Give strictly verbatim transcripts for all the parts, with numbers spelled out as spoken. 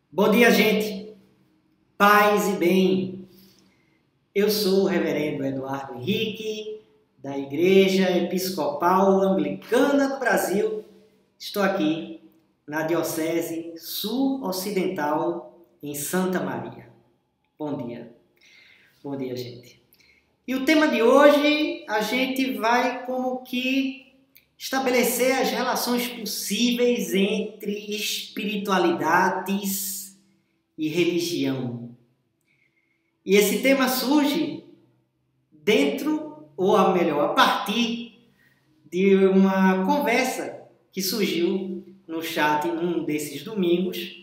Bom dia, gente. Paz e bem. Eu sou o reverendo Eduardo Henrique, da Igreja Episcopal Anglicana do Brasil. Estou aqui na Diocese Sul-Ocidental, em Santa Maria. Bom dia. Bom dia, gente. E o tema de hoje, a gente vai como que estabelecer as relações possíveis entre espiritualidades e religião. E esse tema surge dentro, ou melhor, a partir de uma conversa que surgiu no chat num desses domingos.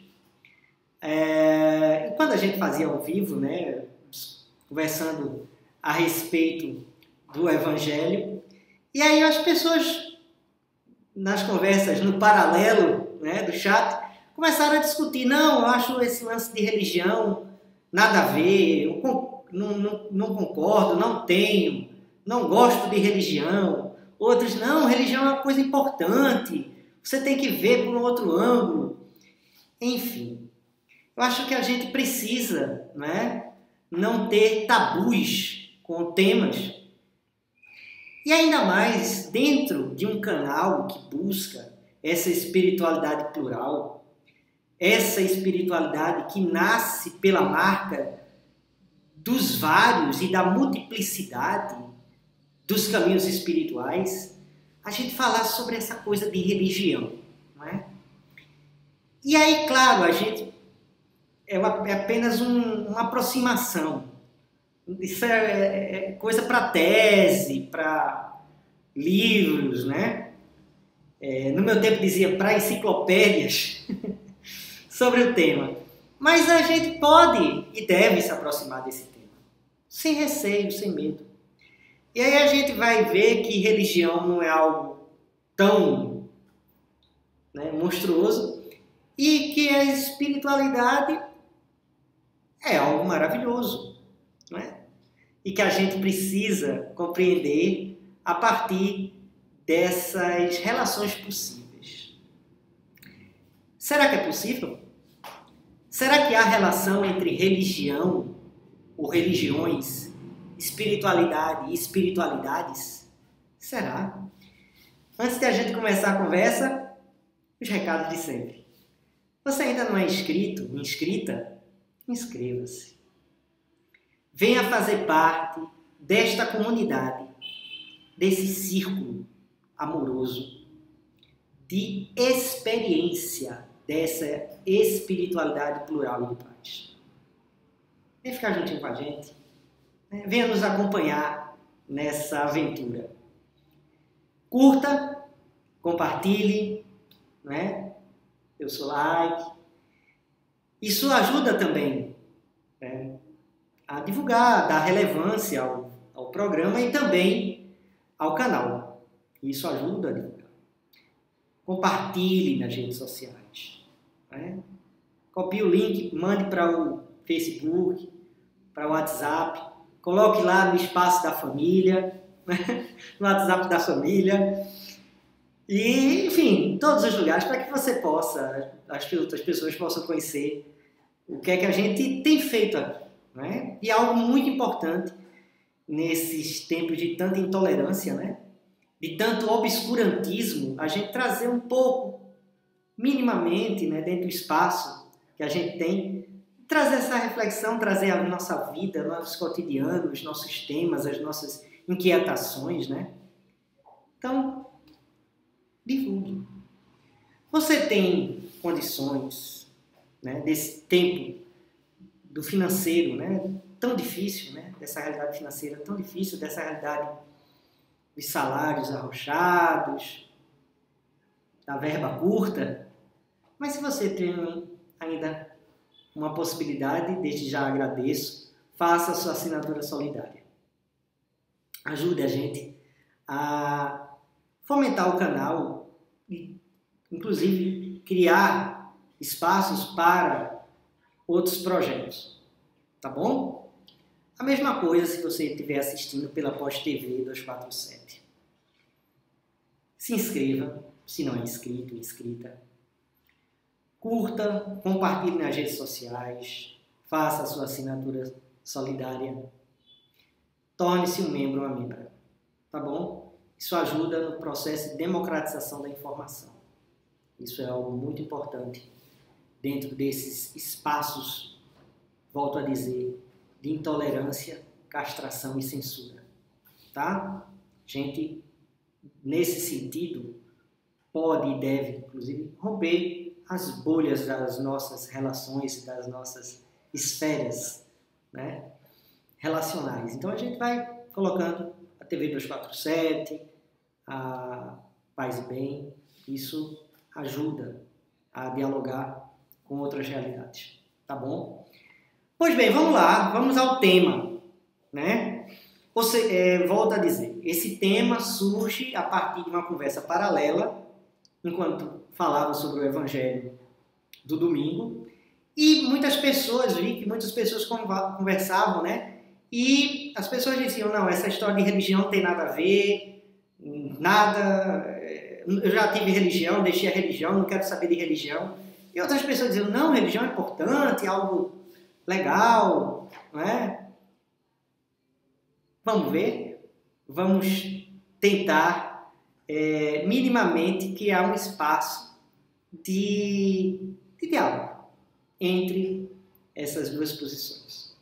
É, quando a gente fazia ao vivo, né, conversando a respeito do Evangelho, e aí as pessoas, nas conversas no paralelo, né, do chat, começaram a discutir. Não, eu acho esse lance de religião nada a ver, eu não, não, não concordo, não tenho, não gosto de religião. Outros, não, religião é uma coisa importante, você tem que ver por um outro ângulo. Enfim, eu acho que a gente precisa, né, não ter tabus com temas. E ainda mais dentro de um canal que busca essa espiritualidade plural, essa espiritualidade que nasce pela marca dos vários e da multiplicidade dos caminhos espirituais, a gente falar sobre essa coisa de religião, não é? E aí, claro, a gente é, uma, é apenas um, uma aproximação. Isso é, é coisa para tese, para livros, né? É, no meu tempo dizia para enciclopédias sobre o tema. Mas a gente pode e deve se aproximar desse tema, sem receio, sem medo. E aí a gente vai ver que religião não é algo tão, né, monstruoso, e que a espiritualidade é algo maravilhoso, não é? E que a gente precisa compreender a partir dessas relações possíveis. Será que é possível? Será que há relação entre religião ou religiões, espiritualidade e espiritualidades? Será? Antes de a gente começar a conversa, os recados de sempre. Você ainda não é inscrito, inscrita? Inscreva-se. Venha fazer parte desta comunidade, desse círculo amoroso de experiência dessa espiritualidade plural e de paz. Venha ficar juntinho com a gente, né? Venha nos acompanhar nessa aventura. Curta, compartilhe, né? Dê o seu like. Isso ajuda também, né, a divulgar, dar relevância ao, ao programa e também ao canal. Isso ajuda a divulgar. Compartilhe nas redes sociais, né? Copie o link, mande para o Facebook, para o WhatsApp, coloque lá no espaço da família, né? No WhatsApp da família, e, enfim, em todos os lugares, para que você possa, as outras pessoas possam conhecer o que é que a gente tem feito aqui, né? E algo muito importante nesses tempos de tanta intolerância, né? De tanto obscurantismo, a gente trazer um pouco, minimamente, né, dentro do espaço que a gente tem, trazer essa reflexão, trazer a nossa vida, nossos cotidianos, nossos temas, as nossas inquietações, né? Então, divulgue. Você tem condições, né, desse tempo do financeiro, né, tão difícil, né, dessa realidade financeira tão difícil, dessa realidade de salários arrochados, da verba curta, mas se você tem ainda uma possibilidade, desde já agradeço, faça a sua assinatura solidária. Ajude a gente a fomentar o canal e, inclusive, criar espaços para outros projetos, tá bom? A mesma coisa se você estiver assistindo pela Post T V duzentos e quarenta e sete. Se inscreva, se não é inscrito, inscrita. curta, compartilhe nas redes sociais, faça a sua assinatura solidária, torne-se um membro ou uma membra, tá bom? Isso ajuda no processo de democratização da informação. Isso é algo muito importante dentro desses espaços, volto a dizer, de intolerância, castração e censura, tá? Gente, nesse sentido, pode e deve, inclusive, romper as bolhas das nossas relações, das nossas esferas, né, relacionais. Então, a gente vai colocando a T V duzentos e quarenta e sete, a Paz e Bem, isso ajuda a dialogar com outras realidades, tá bom? Pois bem, vamos lá, vamos ao tema, né? Você, é, volto a dizer, esse tema surge a partir de uma conversa paralela, enquanto falava sobre o Evangelho do domingo, e muitas pessoas, vi que muitas pessoas conversavam, né? E as pessoas diziam, não, essa história de religião não tem nada a ver, nada, eu já tive religião, deixei a religião, não quero saber de religião. E outras pessoas diziam, não, religião é importante, é algo legal, não é? Vamos ver, vamos tentar é, minimamente criar um espaço de, de diálogo entre essas duas posições.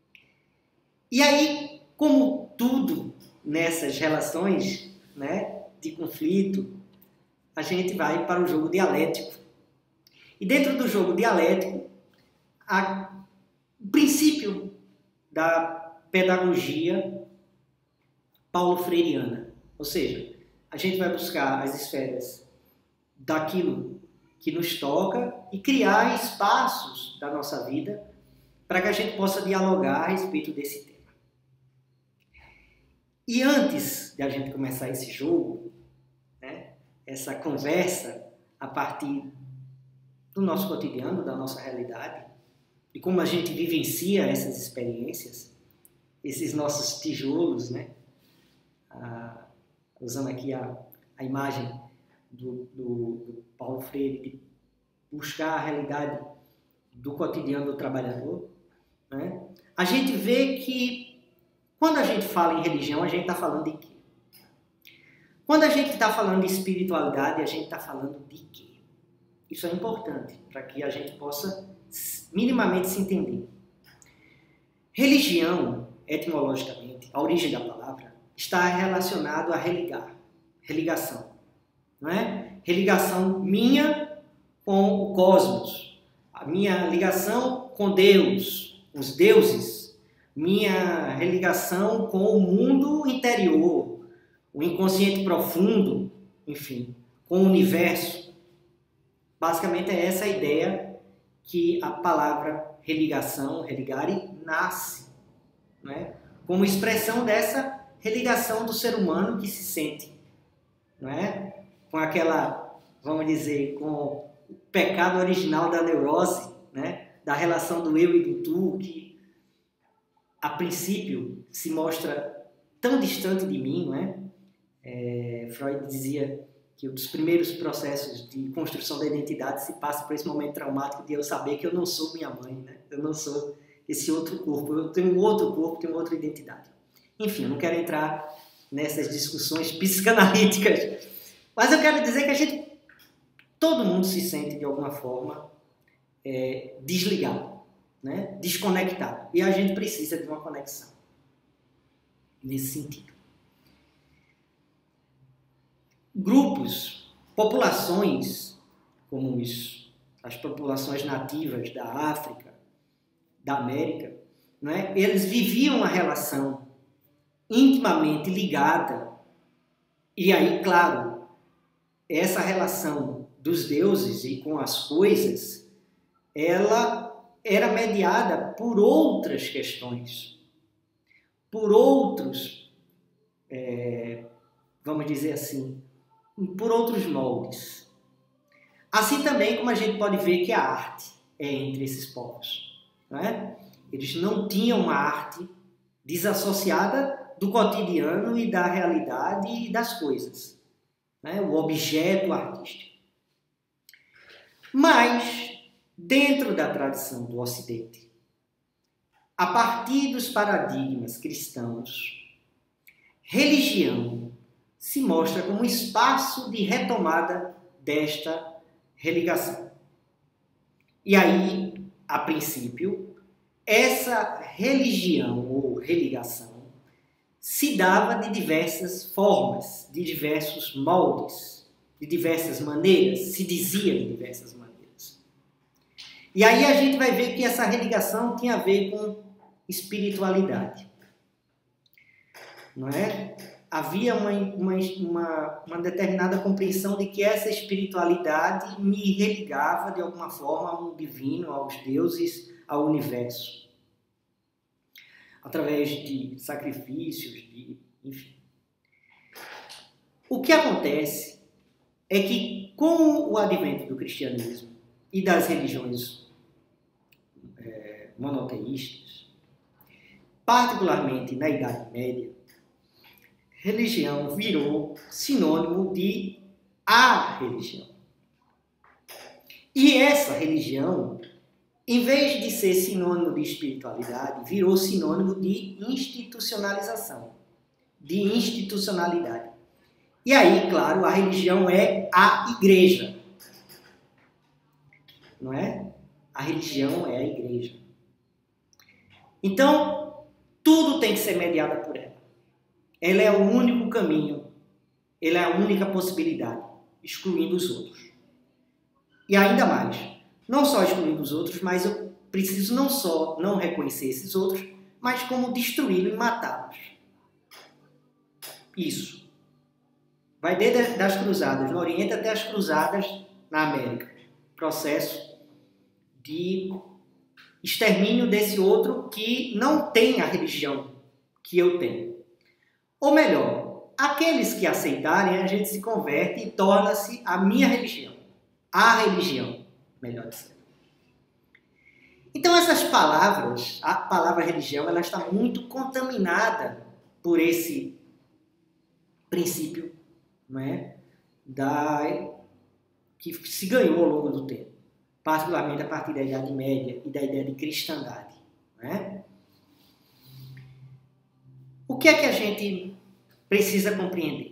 E aí, como tudo nessas relações, né, de conflito, a gente vai para o jogo dialético. E dentro do jogo dialético, a, o princípio da pedagogia paulo-freireana. Ou seja, a gente vai buscar as esferas daquilo que nos toca e criar espaços da nossa vida para que a gente possa dialogar a respeito desse tema. E antes de a gente começar esse jogo, né, essa conversa a partir do nosso cotidiano, da nossa realidade, e como a gente vivencia essas experiências, esses nossos tijolos, né? Ah, usando aqui a, a imagem do, do, do Paulo Freire, de buscar a realidade do cotidiano do trabalhador, né? A gente vê que quando a gente fala em religião, a gente está falando de quê? Quando a gente está falando de espiritualidade, a gente está falando de quê? Isso é importante para que a gente possa minimamente se entender. Religião, etimologicamente, a origem da palavra, está relacionado a religar, religação, não é? Religação minha com o cosmos, a minha ligação com Deus, os deuses, minha religação com o mundo interior, o inconsciente profundo, enfim, com o universo. Basicamente é essa a ideia que a palavra religação, religare, nasce, não é? Como expressão dessa religação do ser humano que se sente, não é? Com aquela, vamos dizer, com o pecado original da neurose, né? Da relação do eu e do tu, que a princípio se mostra tão distante de mim, não é? É, Freud dizia que um dos primeiros processos de construção da identidade se passa por esse momento traumático de eu saber que eu não sou minha mãe, né? Eu não sou esse outro corpo, eu tenho um outro corpo, tenho outra identidade. Enfim, eu não quero entrar nessas discussões psicanalíticas, mas eu quero dizer que a gente, todo mundo se sente de alguma forma é, desligado, né? Desconectado, e a gente precisa de uma conexão nesse sentido. Grupos, populações, como os, as populações nativas da África, da América, não é? Eles viviam uma relação intimamente ligada, e aí, claro, essa relação dos deuses e com as coisas, ela era mediada por outras questões, por outros, é, vamos dizer assim, por outros moldes. Assim também como a gente pode ver que a arte é entre esses povos, não é? Eles não tinham uma arte desassociada do cotidiano e da realidade e das coisas, né? O objeto artístico. Mas Dentro da tradição do Ocidente, a partir dos paradigmas cristãos, religião se mostra como um espaço de retomada desta religação. E aí, a princípio, essa religião ou religação se dava de diversas formas, de diversos moldes, de diversas maneiras, se dizia de diversas maneiras. E aí a gente vai ver que essa religação tinha a ver com espiritualidade. Não é? Havia uma, uma, uma, uma determinada compreensão de que essa espiritualidade me religava de alguma forma a um divino, aos deuses, ao universo. Através de sacrifícios, de, enfim. O que acontece é que, com o advento do cristianismo e das religiões é, monoteístas, particularmente na Idade Média, religião virou sinônimo de a religião. E essa religião, em vez de ser sinônimo de espiritualidade, virou sinônimo de institucionalização, de institucionalidade. E aí, claro, a religião é a igreja. Não é? A religião é a igreja. Então, tudo tem que ser mediado por ela. Ela é o único caminho, ela é a única possibilidade, excluindo os outros. E ainda mais, não só excluindo os outros, mas eu preciso não só não reconhecer esses outros, mas como destruí-los e matá-los. Isso. Vai desde das cruzadas no Oriente até as cruzadas na América. Processo de extermínio desse outro que não tem a religião que eu tenho. Ou melhor, aqueles que aceitarem, a gente se converte e torna-se a minha religião. A religião, melhor dizendo. Então essas palavras, a palavra religião, ela está muito contaminada por esse princípio, não é? da, que se ganhou ao longo do tempo, particularmente a partir da Idade Média e da ideia de cristandade. Não é? O que é que a gente precisa compreender?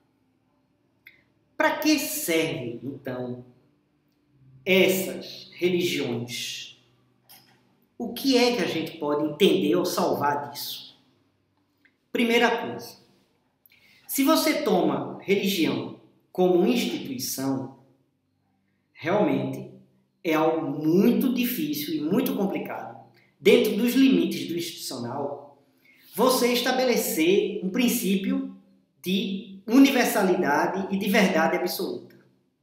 Para que servem, então, essas religiões? O que é que a gente pode entender ou salvar disso? Primeira coisa, se você toma religião como instituição, realmente é algo muito difícil e muito complicado, dentro dos limites do institucional, você estabelecer um princípio de universalidade e de verdade absoluta.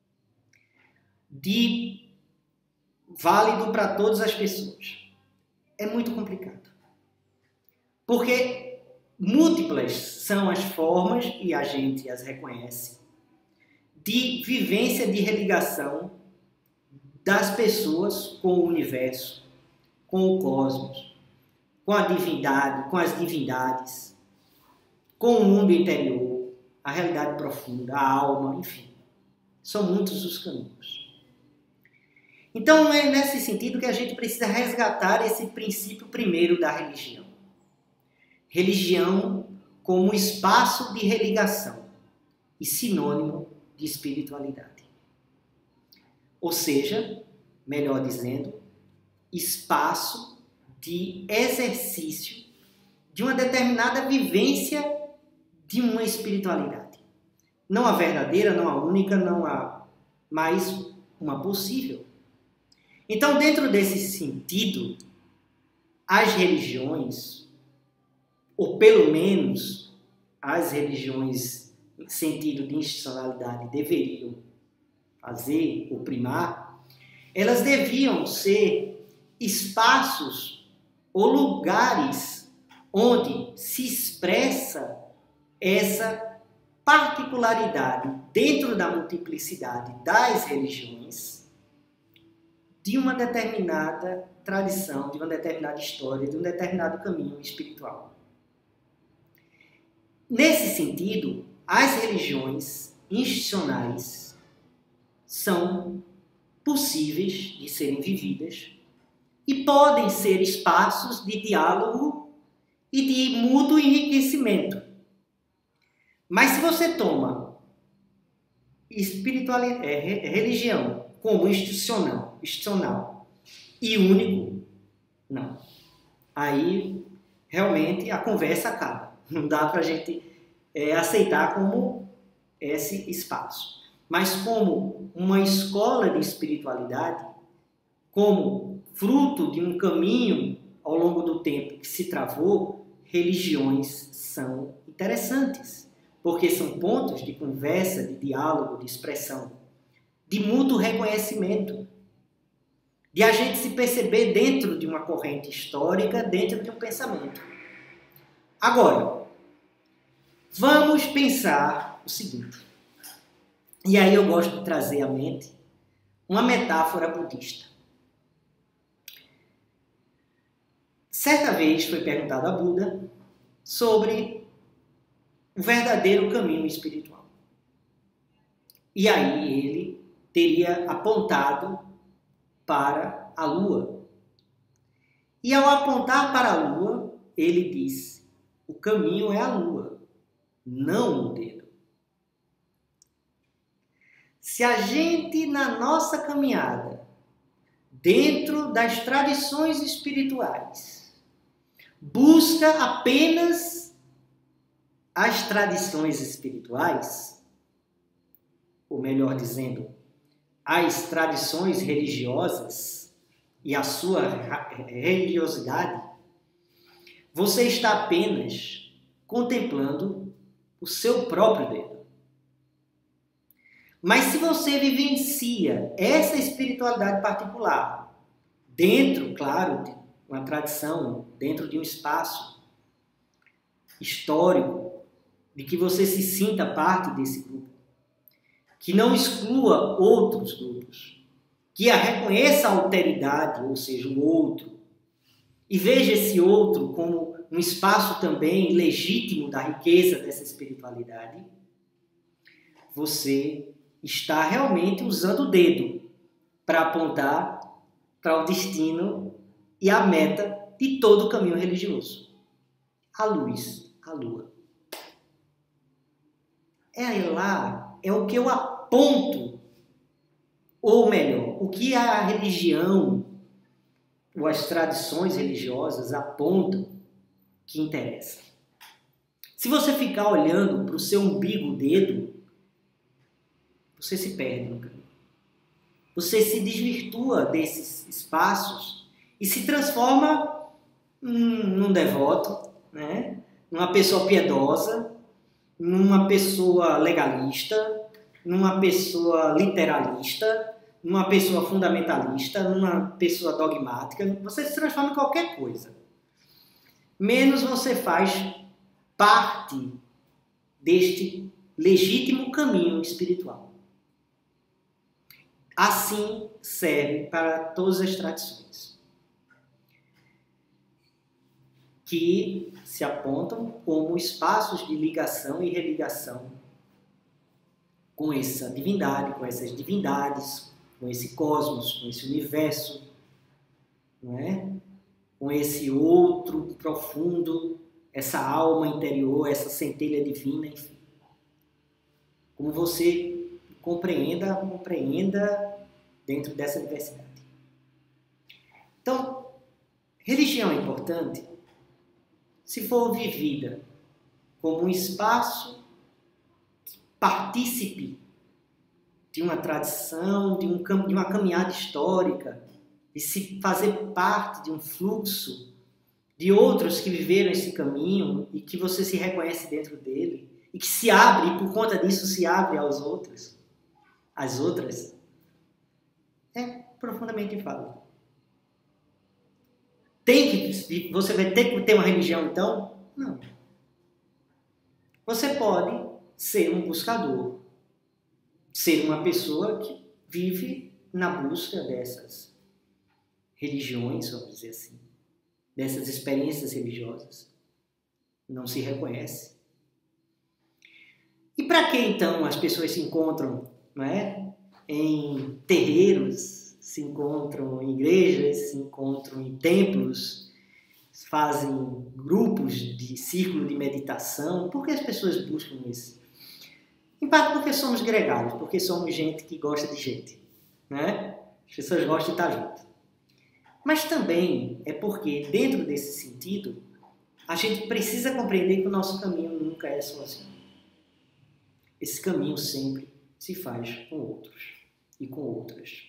De válido para todas as pessoas. É muito complicado. Porque múltiplas são as formas, e a gente as reconhece, de vivência de religação das pessoas com o universo, com o cosmos, com a divindade, com as divindades, com o mundo interior, a realidade profunda, a alma, enfim. São muitos os caminhos. Então é nesse sentido que a gente precisa resgatar esse princípio primeiro da religião. Religião como espaço de religação e sinônimo de espiritualidade. Ou seja, melhor dizendo, espaço de exercício de uma determinada vivência de uma espiritualidade. Não a verdadeira, não a única, não a, mas uma possível. Então, dentro desse sentido, as religiões, ou pelo menos as religiões em sentido de institucionalidade deveriam fazer ou primar, elas deviam ser espaços ou lugares onde se expressa essa particularidade dentro da multiplicidade das religiões de uma determinada tradição, de uma determinada história, de um determinado caminho espiritual. Nesse sentido, as religiões institucionais são possíveis de serem vividas e podem ser espaços de diálogo e de mútuo enriquecimento. Mas se você toma espiritualidade, é, religião como institucional, institucional e único, não. Aí realmente a conversa acaba. Não dá para a gente é, aceitar como esse espaço. Mas como uma escola de espiritualidade, como fruto de um caminho ao longo do tempo que se travou, religiões são interessantes, porque são pontos de conversa, de diálogo, de expressão, de mútuo reconhecimento, de a gente se perceber dentro de uma corrente histórica, dentro de um pensamento. Agora, vamos pensar o seguinte, e aí eu gosto de trazer à mente uma metáfora budista. Certa vez foi perguntado a Buda sobre o verdadeiro caminho espiritual. E aí ele teria apontado para a lua. E ao apontar para a lua, ele disse: o caminho é a lua, não o dedo. Se a gente, na nossa caminhada, dentro das tradições espirituais, busca apenas as tradições espirituais, ou melhor dizendo, as tradições religiosas e a sua religiosidade, você está apenas contemplando o seu próprio dedo. Mas se você vivencia essa espiritualidade particular, dentro, claro, de uma tradição, dentro de um espaço histórico, de que você se sinta parte desse grupo, que não exclua outros grupos, que a reconheça a alteridade, ou seja, o outro, e veja esse outro como um espaço também legítimo da riqueza dessa espiritualidade, você está realmente usando o dedo para apontar para o destino e a meta de todo o caminho religioso. A luz, a lua. É lá, é o que eu aponto, ou melhor, o que a religião ou as tradições religiosas apontam que interessa. Se você ficar olhando para o seu umbigo dedo, você se perde no caminho. Você se desvirtua desses espaços e se transforma num, num devoto, né? Numa pessoa piedosa, numa pessoa legalista, numa pessoa literalista, numa pessoa fundamentalista, numa pessoa dogmática. Você se transforma em qualquer coisa. Menos você faz parte deste legítimo caminho espiritual. Assim serve para todas as tradições que se apontam como espaços de ligação e religação com essa divindade, com essas divindades, com esse cosmos, com esse universo, não é? Com esse outro profundo, essa alma interior, essa centelha divina, enfim. Como você compreenda, compreenda dentro dessa diversidade. Então, religião é importante se for vivida como um espaço partícipe de uma tradição, de, um, de uma caminhada histórica, de se fazer parte de um fluxo de outros que viveram esse caminho e que você se reconhece dentro dele e que se abre e por conta disso se abre aos outros, às outras, é profundamente válido. Tem que, você vai ter que ter uma religião, então? Não. Você pode ser um buscador, ser uma pessoa que vive na busca dessas religiões, vamos dizer assim, dessas experiências religiosas. Não se reconhece. E para que então as pessoas se encontram, não é? em terreiros, se encontram em igrejas, se encontram em templos, fazem grupos de círculo de meditação. Por que as pessoas buscam isso? Em parte porque somos gregários, porque somos gente que gosta de gente, né? As pessoas gostam de estar junto. Mas também é porque, dentro desse sentido, a gente precisa compreender que o nosso caminho nunca é sozinho. Esse caminho sempre se faz com outros e com outras.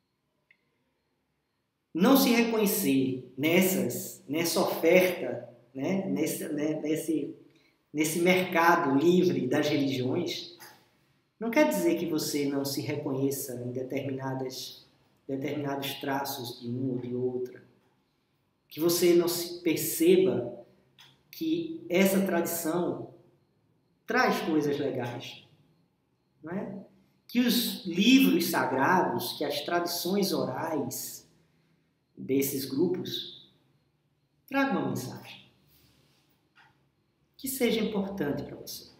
Não se reconhecer nessas, nessa oferta, né? nesse, né? nesse, nesse mercado livre das religiões, não quer dizer que você não se reconheça em determinadas, determinados traços de um ou de outra, que você não se perceba que essa tradição traz coisas legais, não é? Que os livros sagrados, que as tradições orais desses grupos tragam uma mensagem que seja importante para você.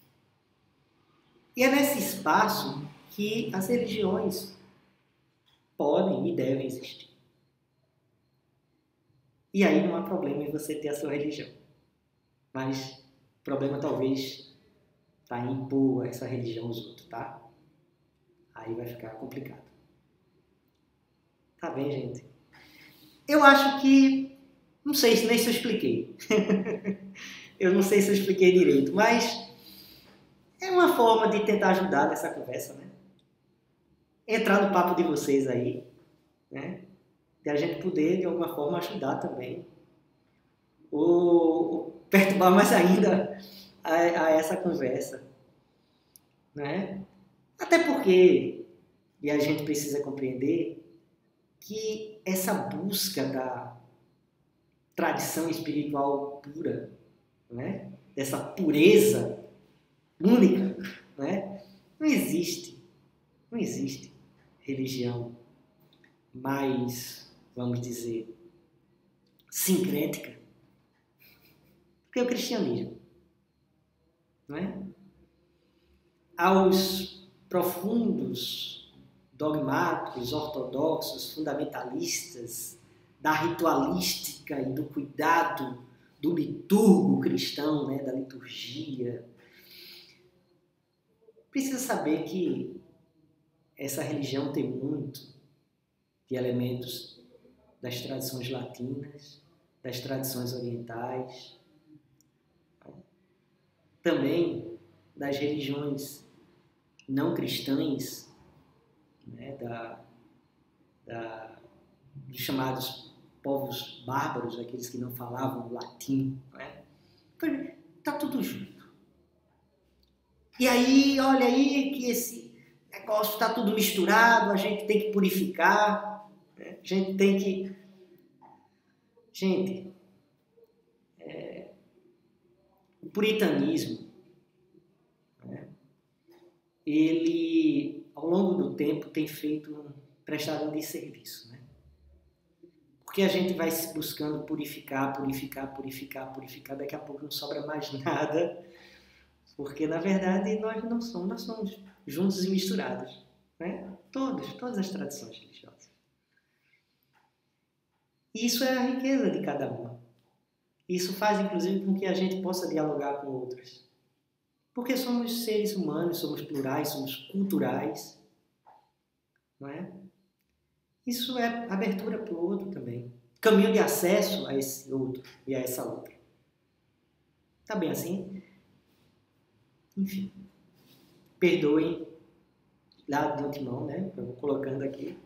E é nesse espaço que as religiões podem e devem existir. E aí não há problema em você ter a sua religião. Mas o problema talvez está em impor essa religião aos outros, tá? Aí vai ficar complicado. Tá bem, gente? Eu acho que... Não sei se nem se eu expliquei. Eu não sei se eu expliquei direito, mas é uma forma de tentar ajudar nessa conversa, né? Entrar no papo de vocês aí, né? De a gente poder, de alguma forma, ajudar também. Ou, ou perturbar mais ainda a, a essa conversa, né? Até porque, e a gente precisa compreender, que essa busca da tradição espiritual pura, né? Dessa pureza única, né? Não existe, não existe religião mais, vamos dizer, sincrética que o cristianismo, não é? Aos profundos dogmáticos, ortodoxos, fundamentalistas, da ritualística e do cuidado do liturgo cristão, né, da liturgia, precisa saber que essa religião tem muito de elementos das tradições latinas, das tradições orientais, também das religiões não cristãs, né, da, da, dos chamados povos bárbaros, aqueles que não falavam latim. Né? Está tudo junto. E aí, olha aí que esse negócio está tudo misturado, a gente tem que purificar, né? A gente tem que... Gente, é... o puritanismo, né? Ele, ao longo do tempo, tem feito um, prestado um desserviço, né? Porque a gente vai se buscando purificar, purificar, purificar, purificar, daqui a pouco não sobra mais nada, porque, na verdade, nós não somos, nós somos juntos e misturados, né? Todos, todas as tradições religiosas. E isso é a riqueza de cada uma. Isso faz, inclusive, com que a gente possa dialogar com outros. Porque somos seres humanos, somos plurais, somos culturais, não é? Isso é abertura para o outro também. Caminho de acesso a esse outro e a essa outra. Tá bem assim? Enfim. Perdoem lá de antemão, né? Eu vou colocando aqui.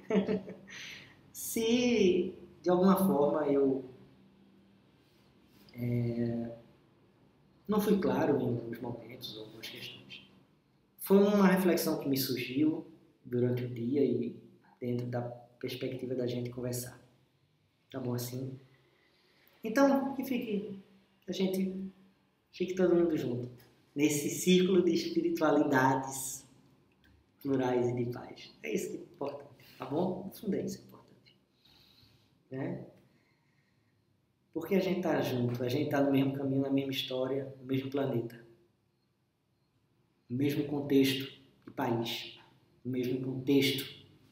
Se de alguma forma eu é, não fui claro em alguns momentos ou algumas questões. Foi uma reflexão que me surgiu durante o dia e dentro da perspectiva da gente conversar. Tá bom assim? Então, que fique, que a gente fique todo mundo junto nesse círculo de espiritualidades plurais e de paz. É isso que é importante, tá bom? No fundo é isso que é importante. Né? Porque a gente está junto, a gente está no mesmo caminho, na mesma história, no mesmo planeta, no mesmo contexto de país. no mesmo contexto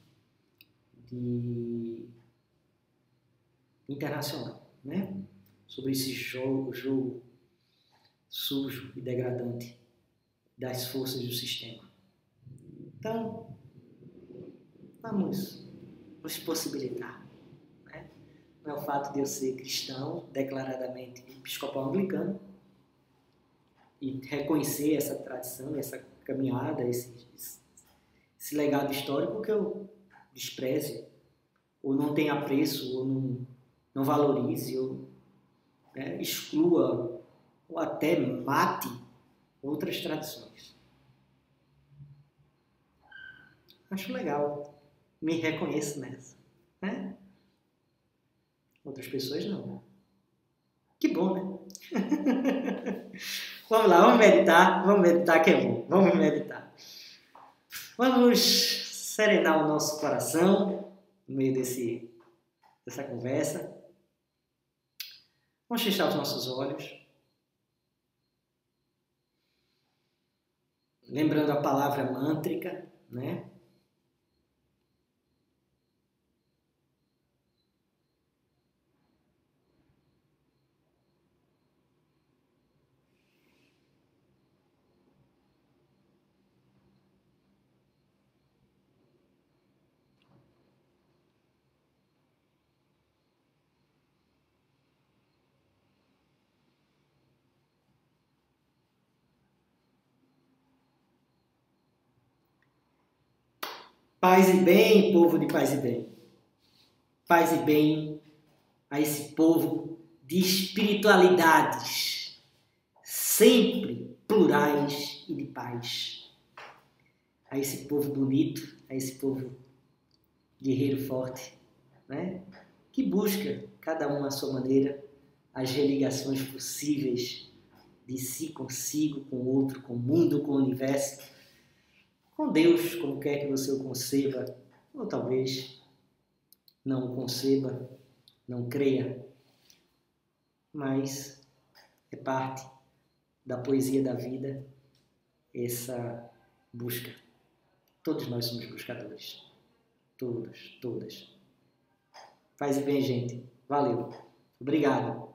de internacional, né? Sobre esse jogo, jogo sujo e degradante das forças do sistema. Então, vamos nos possibilitar. Né? Não é o fato de eu ser cristão, declaradamente episcopal anglicano, e reconhecer essa tradição, essa caminhada, esse, esse legado histórico que eu despreze, ou não tenha apreço, ou não, não valorize, ou né, exclua, ou até mate outras tradições. Acho legal, me reconheço nessa. Né? Outras pessoas não. Que bom, né? Vamos lá, vamos meditar, vamos meditar que é bom, vamos meditar. Vamos serenar o nosso coração no meio desse, dessa conversa. Vamos fechar os nossos olhos. Lembrando a palavra mântrica, né? Paz e bem, povo de paz e bem. Paz e bem a esse povo de espiritualidades, sempre plurais e de paz. A esse povo bonito, a esse povo guerreiro forte, né? Que busca, cada um à sua maneira, as religações possíveis de si consigo, com o outro, com o mundo, com o universo, com Deus, como quer que você o conceba, ou talvez não o conceba, não creia, mas é parte da poesia da vida essa busca. Todos nós somos buscadores. Todos, todas. Paz e bem, gente. Valeu. Obrigado.